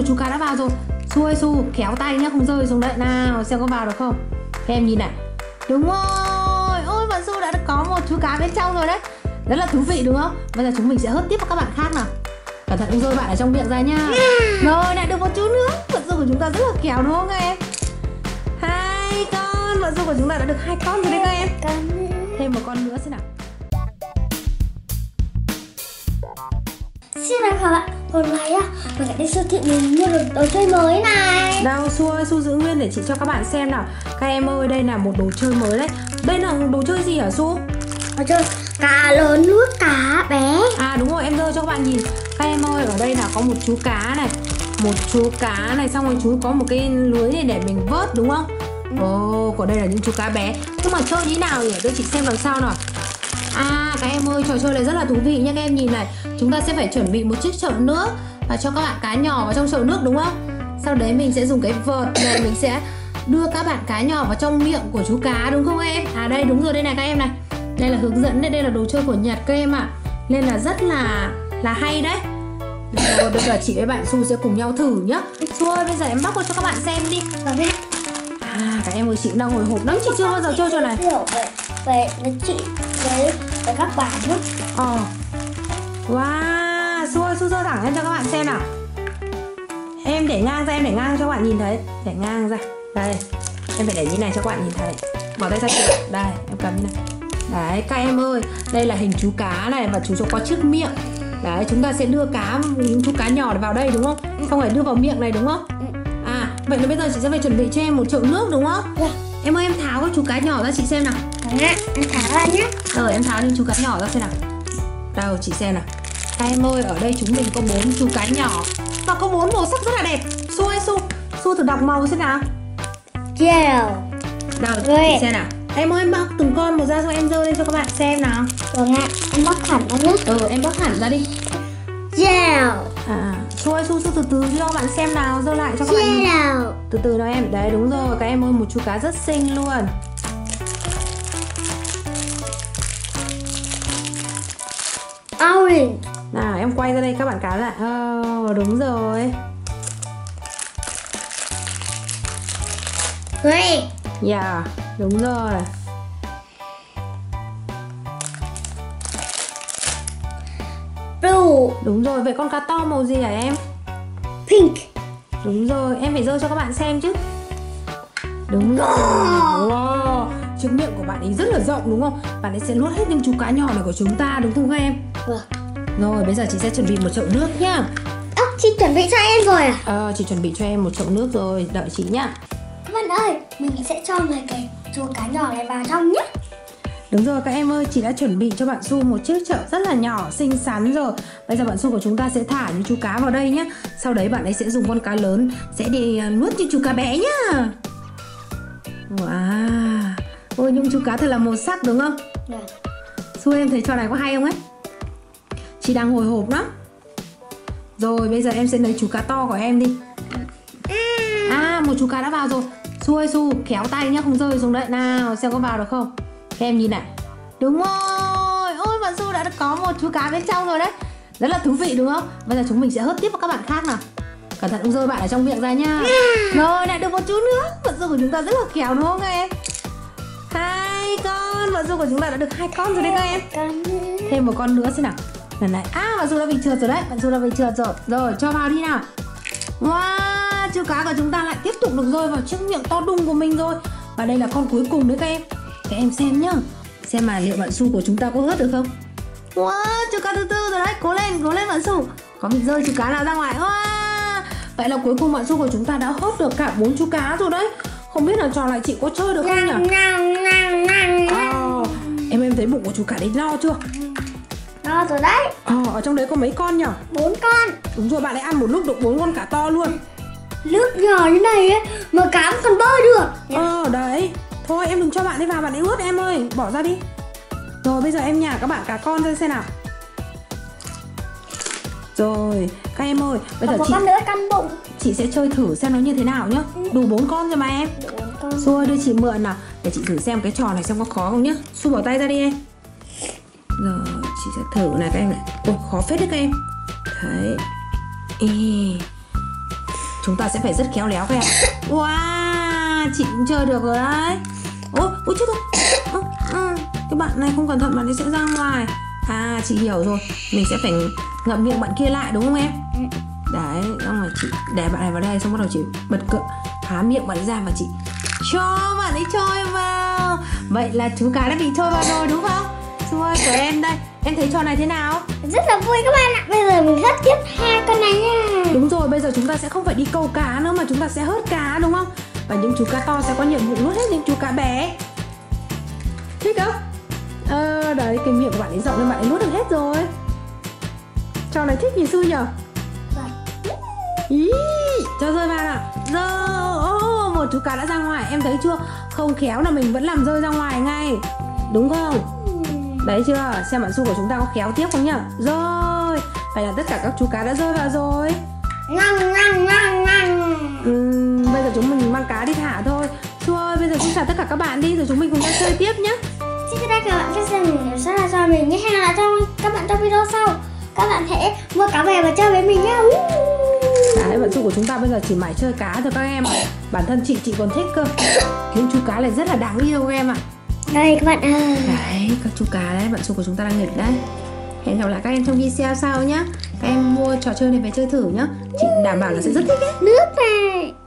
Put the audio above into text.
chú cá đã vào rồi. Xuôi Su khéo tay nhá, không rơi xuống đấy. Nào xem có vào được không. Các em nhìn này. Đúng rồi. Ôi bạn Su đã có một chú cá bên trong rồi đấy. Rất là thú vị đúng không? Bây giờ chúng mình sẽ hớt tiếp vào các bạn khác nào. Cẩn thận không rơi bạn ở trong miệng ra nha. Rồi lại được một chú nữa. Bạn Su của chúng ta rất là khéo đúng không các em? 2 con. Bạn Su của chúng ta đã được 2 con rồi đấy các em. Thêm một con nữa xem nào. Xin chào các bạn, hôm nay á, mình sẽ đi siêu thị mình mua được đồ chơi mới này. Đâu Su giữ nguyên để chị cho các bạn xem nào. Các em ơi, đây là một đồ chơi mới đấy. Đây là đồ chơi gì hả Su? Đồ chơi cá lớn nuốt cá bé. À đúng rồi, em đưa cho các bạn nhìn. Các em ơi, ở đây là có một chú cá này. Một chú cá này, xong rồi chú có một cái lưới này để mình vớt đúng không? Ồ, còn đây là những chú cá bé. Nhưng mà chơi như nào nhỉ? Để chị xem làm sao nào. À các em ơi, trò chơi này rất là thú vị nha. Các em nhìn này, chúng ta sẽ phải chuẩn bị một chiếc chậu nước và cho các bạn cá nhỏ vào trong chậu nước đúng không? Sau đấy mình sẽ dùng cái vợt này, mình sẽ đưa các bạn cá nhỏ vào trong miệng của chú cá đúng không em? À đây đúng rồi, đây này các em này. Đây là hướng dẫn đây, đây là đồ chơi của Nhật các em ạ. Nên là rất là hay đấy. Rồi bây giờ chị với bạn Su sẽ cùng nhau thử nhá. Su ơi, bây giờ em bóc cho các bạn xem đi. À các em ơi, chị cũng đang hồi hộp lắm, chị chưa bao giờ chơi trò này. Về chị với các bạn nhé. Wow, Su giơ thẳng lên cho các bạn xem nào. Em để ngang ra, em để ngang cho các bạn nhìn thấy. Để ngang ra. Đây, em phải để như này cho các bạn nhìn thấy. Bỏ tay ra chị. Đây, em cầm như này. Đấy, các em ơi, đây là hình chú cá này và chú có chiếc miệng. Đấy, chúng ta sẽ đưa những chú cá nhỏ vào đây đúng không? Xong rồi đưa vào miệng này đúng không? À, vậy là bây giờ chị sẽ phải chuẩn bị cho em một chậu nước đúng không? Em ơi, em tháo các chú cá nhỏ ra chị xem nào. Em tháo ra nhé. Em tháo những chú cá nhỏ ra xem nào. Đâu, chị xem nào. Các em ơi, ở đây chúng mình có 4 chú cá nhỏ và có 4 màu sắc rất là đẹp. Su thử đọc màu xem nào. Yellow. Đâu, chị xem nào. Em ơi, em bóc từng con một ra xong em giơ lên cho các bạn xem nào. Rồi ạ, em bóc hẳn ra nhé. Em bóc hẳn ra đi. Yellow. Su từ từ cho các bạn xem nào, giơ lại cho các bạn. Yellow. Từ từ nào em. Đấy đúng rồi, các em ơi, một chú cá rất xinh luôn. Orange. Nào em quay ra đây các bạn cá lại. Đúng rồi. Green. Yeah, đúng rồi. Blue. Đúng rồi, vậy con cá to màu gì hả em? Pink. Đúng rồi, em phải giơ cho các bạn xem chứ. Đúng rồi. Wow, chiếc miệng của bạn ấy rất là rộng đúng không? Bạn ấy sẽ nuốt hết những chú cá nhỏ này của chúng ta đúng không các em? Rồi, bây giờ chị sẽ chuẩn bị một chậu nước nhá. Chị chuẩn bị cho em rồi à? Chị chuẩn bị cho em một chậu nước rồi, đợi chị nhá. Vân ơi, mình sẽ cho mấy cái chú cá nhỏ này vào trong nhé. Đúng rồi các em ơi, chị đã chuẩn bị cho bạn Su một chiếc chậu rất là nhỏ, xinh xắn rồi. Bây giờ bạn Su của chúng ta sẽ thả những chú cá vào đây nhé. Sau đấy bạn ấy sẽ dùng con cá lớn sẽ để nuốt những chú cá bé nhá. Wow, ôi những chú cá thật là màu sắc đúng không? Su em thấy trò này có hay không ấy? Chị đang hồi hộp lắm. Rồi bây giờ em sẽ lấy chú cá to của em đi. Một chú cá đã vào rồi. Su khéo tay nhá, không rơi xuống đấy. Nào xem có vào được không. Các em nhìn này. Đúng rồi. Ôi bạn Su đã có một chú cá bên trong rồi đấy. Rất là thú vị đúng không? Bây giờ chúng mình sẽ hớt tiếp vào các bạn khác nào. Cẩn thận không rơi bạn ở trong miệng ra nha. Rồi lại được một chú nữa. Bạn Su của chúng ta rất là khéo đúng không các em? 2 con. Bạn Su của chúng ta đã được 2 con rồi đấy các em. Thêm một con nữa xem nào. Lần này bạn Su đã bị trượt rồi đấy. Bạn Su đã bị trượt rồi. Rồi cho vào đi nào. Wow, chú cá của chúng ta lại tiếp tục được rơi vào chiếc miệng to đùng của mình rồi. Và đây là con cuối cùng đấy các em. Các em xem nhá. Xem mà liệu bạn Su của chúng ta có hớt được không. Wow, chú cá thứ tư rồi đấy. Cố lên bạn Su. Có bị rơi chú cá nào ra ngoài. Wow. Vậy là cuối cùng bạn Su của chúng ta đã hớt được cả 4 chú cá rồi đấy. Không biết là trò này chị có chơi được không nhỉ? Em thấy bụng của chú cá đấy no chưa? No rồi đấy. Ở trong đấy có mấy con nhỉ? 4 con. Đúng rồi, bạn ấy ăn một lúc được 4 con cá to luôn. Nước nhỏ như này ấy mà cá còn bơi được. Đấy. Thôi em đừng cho bạn ấy vào, bạn ấy ướt em ơi. Bỏ ra đi. Rồi bây giờ em nhả các bạn cá con ra xem nào. Rồi các em ơi, bây giờ có con nữa căn bụng. Chị sẽ chơi thử xem nó như thế nào nhá. Đủ 4 con rồi mà em. Su ơi, đưa chị mượn nào. Để chị thử xem cái trò này xem có khó không nhá. Su bỏ tay ra đi em. Rồi chị sẽ thử này các em này. Ôi khó phết đấy các em. Đấy. chúng ta sẽ phải rất khéo léo các em. Wow, chị cũng chơi được rồi đấy. Ôi chết rồi. Cái bạn này không cẩn thận bạn ấy sẽ ra ngoài. À, chị hiểu rồi, mình sẽ phải ngậm miệng bạn kia lại đúng không em? Đấy, xong rồi chị để bạn này vào đây, xong bắt đầu chị bật cửa há miệng bạn ấy ra và chị cho bạn ấy trôi vào. Vậy là chú cá đã bị trôi vào rồi đúng không? Xuôi của em đây, em thấy trò này thế nào? Rất là vui các bạn ạ. Bây giờ mình hớt tiếp hai con này nha. Đúng rồi, bây giờ chúng ta sẽ không phải đi câu cá nữa mà chúng ta sẽ hớt cá đúng không? Và những chú cá to sẽ có nhiệm vụ nuốt hết những chú cá bé. Thích không? Đấy, cái miệng của bạn ấy rộng nên bạn ấy nuốt được hết rồi. Trò này thích nhỉ Xui nhỉ? Ý, cho rơi vào nào. Rơi, một chú cá đã ra ngoài. Em thấy chưa? Không khéo là mình vẫn làm rơi ra ngoài ngay. Đúng không? Đấy chưa? Xem bạn Xu của chúng ta có khéo tiếp không nhỉ? Rồi, vậy là tất cả các chú cá đã rơi vào rồi. Bây giờ chúng mình mang cá đi thả thôi. Xu ơi, bây giờ chúng chào tất cả các bạn đi rồi chúng mình cùng nhau chơi tiếp nhé. Xin chào các bạn, các xem mình sẽ là cho mình nhé. Hẹn gặp lại các bạn trong video sau. Các bạn hãy mua cá về và chơi với mình nhé. Đấy, bạn Xu của chúng ta bây giờ chỉ mải chơi cá thôi các em ạ. Bản thân chị còn thích cơ. Những chú cá này rất là đáng yêu các em ạ. Đây các bạn ơi. Đấy, các chú cá đấy, bạn Xu của chúng ta đang nghịch đấy. Hẹn gặp lại các em trong video sau nhé. Các em mua trò chơi này về chơi thử nhé. Chị đảm bảo là sẽ rất thích ấy. Nước này.